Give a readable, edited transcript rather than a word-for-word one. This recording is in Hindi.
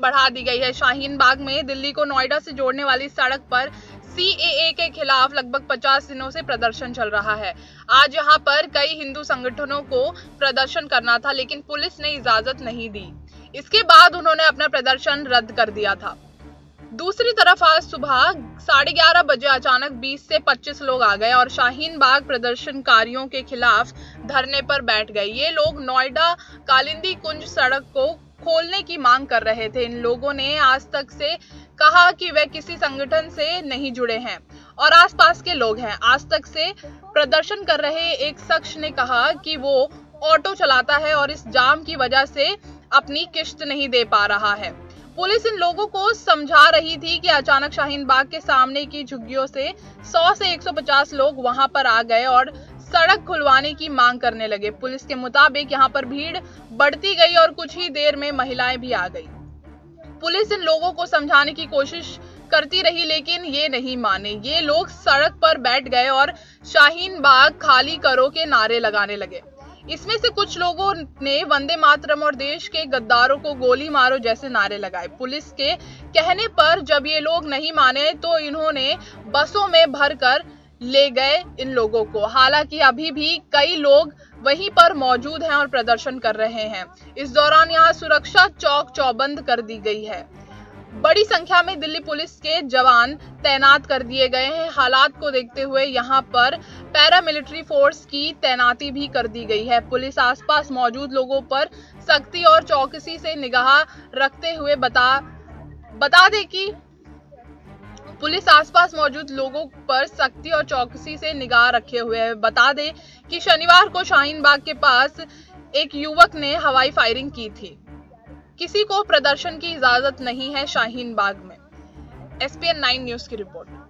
बढ़ा दी गई है। शाहीन बाग में दिल्ली को नोएडा से जोड़ने वाली सड़क पर CAA के खिलाफ लगभग 50 दिनों से प्रदर्शन चल रहा है। आज यहां पर कई हिंदू संगठनों को प्रदर्शन करना था, लेकिन पुलिस ने इजाजत नहीं दी। इसके बाद उन्होंने अपना प्रदर्शन रद्द कर दिया था। दूसरी तरफ आज सुबह 11:30 बजे अचानक 20 से 25 लोग आ गए और शाहीन बाग प्रदर्शनकारियों के खिलाफ धरने पर बैठ गए। ये लोग नोएडा कालिंदी कुंज सड़क को खोलने की मांग कर रहे थे। इन लोगों ने आज तक से कहा कि वे किसी संगठन से नहीं जुड़े हैं और आसपास के लोग हैं। आज तक से प्रदर्शन कर रहे एक शख्स ने कहा कि वो ऑटो चलाता है और इस जाम की वजह से अपनी किश्त नहीं दे पा रहा है। पुलिस इन लोगों को समझा रही थी कि अचानक शाहीन बाग के सामने की झुग्गियों से 100 से 150 लोग वहां पर आ गए और सड़क खुलवाने की मांग करने लगे। पुलिस के मुताबिक यहां पर भीड़ बढ़ती गई और कुछ ही देर में महिलाएं भी आ गई। पुलिस इन लोगों को समझाने की कोशिश करती रही, लेकिन ये नहीं माने। ये लोग सड़क पर बैठ गए और शाहीन बाग खाली करो के नारे लगाने लगे। इसमें से कुछ लोगों ने वंदे मातरम और देश के गद्दारों को गोली मारो जैसे नारे लगाए। पुलिस के कहने पर जब ये लोग नहीं माने तो इन्होंने बसों में भरकर ले गए इन लोगों को। हालांकि अभी भी कई लोग वहीं पर मौजूद हैं और प्रदर्शन कर रहे हैं। इस दौरान यहाँ सुरक्षा चौक चौबंद कर दी गई है। बड़ी संख्या में दिल्ली पुलिस के जवान तैनात कर दिए गए हैं। हालात को देखते हुए यहाँ पर पैरामिलिट्री फोर्स की तैनाती भी कर दी गई है। पुलिस आसपास मौजूद लोगों पर सख्ती और चौकसी से निगाह रखते हुए बता दे कि पुलिस आसपास मौजूद लोगों पर सख्ती और चौकसी से निगाह रखे हुए है। बता दें कि शनिवार को शाहीन बाग के पास एक युवक ने हवाई फायरिंग की थी। किसी को प्रदर्शन की इजाजत नहीं है शाहीन बाग में। SPN 9 न्यूज की रिपोर्ट।